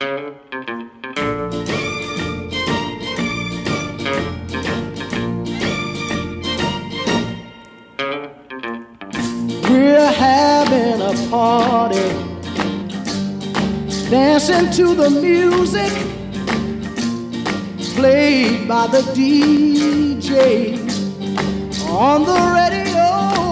We're having a party, dancing to the music played by the DJ on the radio.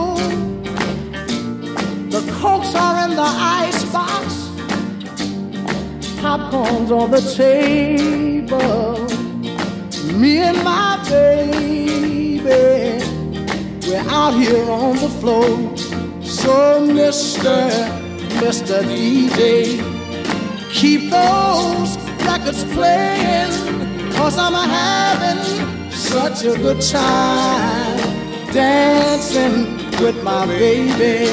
The Cokes are in the icebox, popcorn's on the table. Me and my baby, we're out here on the floor. So Mr. DJ, keep those records playing, 'cause I'm having such a good time dancing with my baby.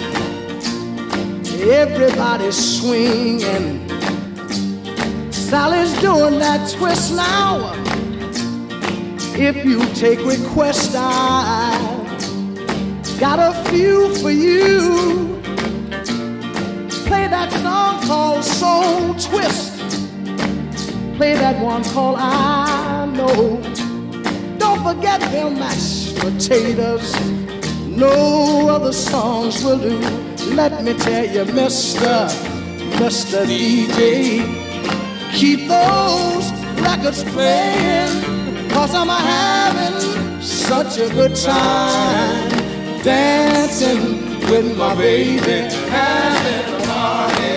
Everybody's swinging, Sally's doing that twist now. If you take requests, I got a few for you. Play that song called Soul Twist. Play that one called I Know. Don't forget them mashed potatoes. No other songs will do. Let me tell you, Mr. DJ, keep those records playing, 'cause I'm having such a good time dancing with my baby, having a party.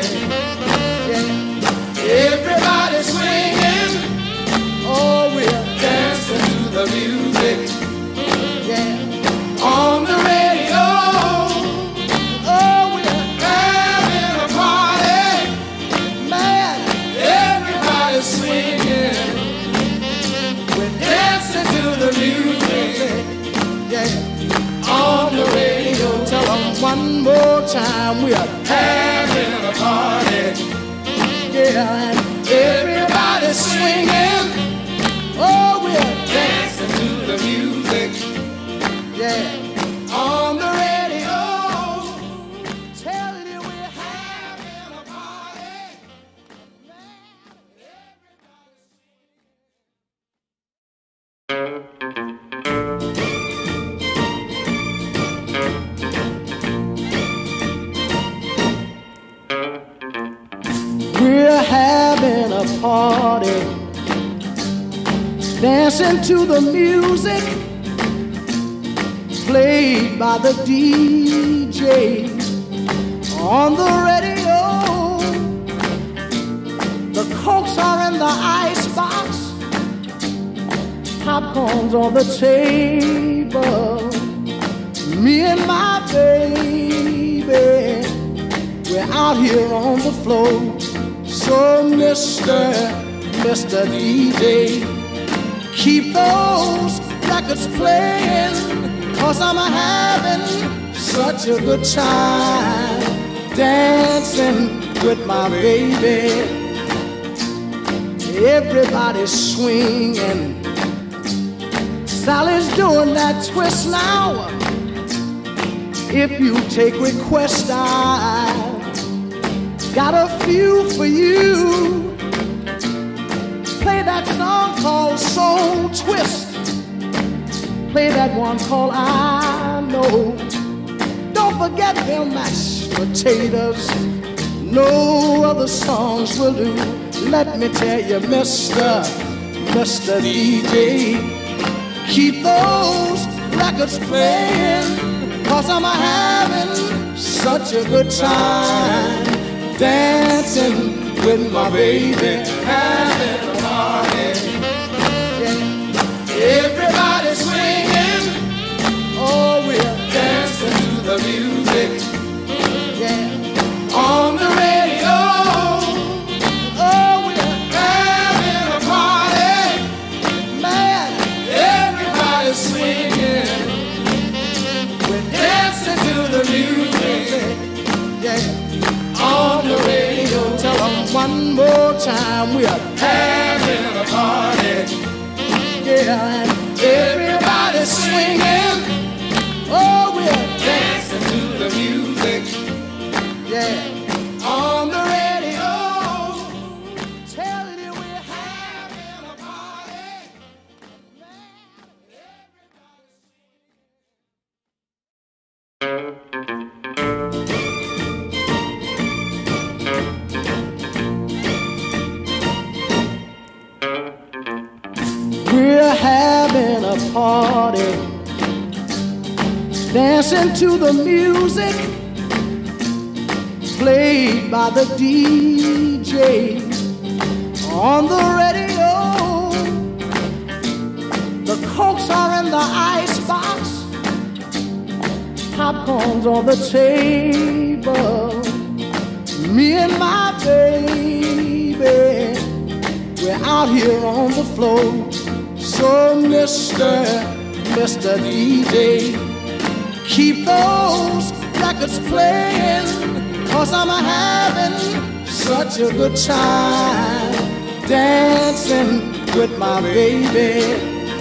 Yeah. Everybody's swinging, oh, we're dancing to the music. Yeah. On the radio, oh, we're having a party. Man, everybody's swinging, we're dancing to the music. Yeah. On the radio, tell them one more time, we are having a party. Yeah, and everybody's swinging, oh, we are dancing to the music. Yeah, on the radio, tell you we're having a party. We're having a party, dancing to the music played by the DJ on the radio. The Cokes are in the icebox, popcorn's on the table. Me and my baby, we're out here on the floor. So Mr. DJ, keep those records playing, 'cause I'm having such a good time dancing with my baby. Everybody's swinging, Sally's doing that twist now. If you take requests, I got a few for you. Play that song called Soul Twist. Play that one called I Know. Don't forget them mashed potatoes. No other songs will do. Let me tell you, Mr. DJ, keep those records playing, 'cause I'm having such a good time dancing with my baby, having a party. Yeah. Everybody's swinging, oh, we're dancing to the music. Yeah. On the radio, oh, we're having a party. Man, everybody's swinging, we're dancing to the music. Yeah. On the radio, tell them one more time, we are having a party. Yeah, and everybody's swinging, oh, we're dancing to the music. Yeah, on the radio, party, dancing to the music played by the DJ on the radio. The Cokes are in the icebox, popcorn's on the table. Me and my baby, we're out here on the floor. So Mr. DJ, keep those records playing, 'cause I'm having such a good time dancing with my baby.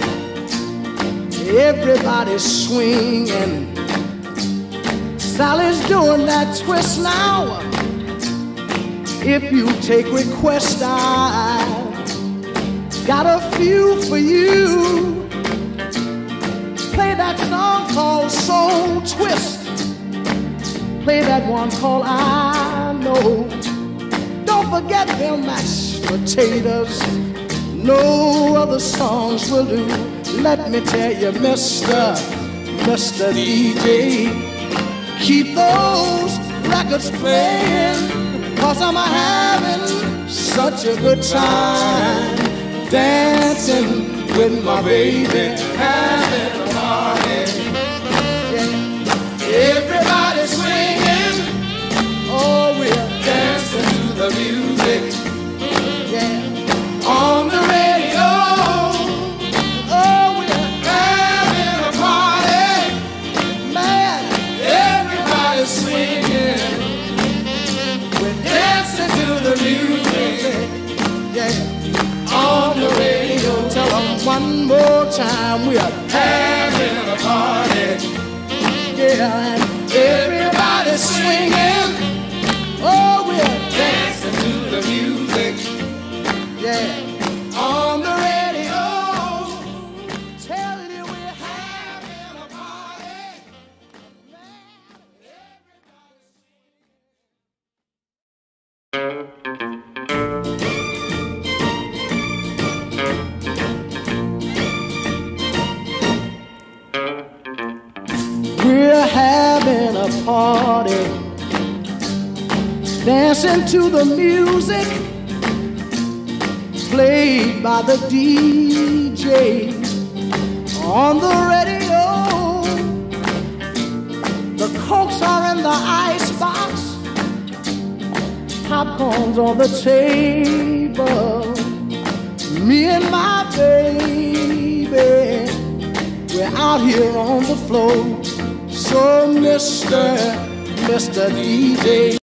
Everybody's swinging. Sally's doing that twist now. If you take requests, I've got a few for you. Play that song called Soul Twist. Play that one called I Know. Don't forget them mashed potatoes. No other songs will do. Let me tell you, Mr. DJ, keep those records playing, 'cause I'm having such a good time dancing with my baby, having a party. Yeah. Everybody swinging, oh, we're dancing to the music. Yeah. On the radio, oh, we're having a party. Man, everybody's swinging. We're dancing to the music. Yeah. On the radio, tell them one more time, we are having a party. Yeah, and everybody's swinging. Oh, we're dancing to the music. Yeah, on the radio, tell you we're having a party. We're having a party, dancing to the music played by the DJ on the radio. The Cokes are in the icebox, popcorn's on the table. Me and my baby, we're out here on the floor. So Mr. DJ,